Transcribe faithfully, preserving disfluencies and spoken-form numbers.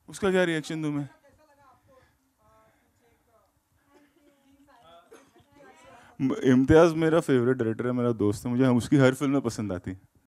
उसका क्या रिएक्शन दूं मैं? इम्तियाज मेरा फेवरेट डायरेक्टर है, मेरा दोस्त है, मुझे उसकी हर फिल्म में पसंद आती है।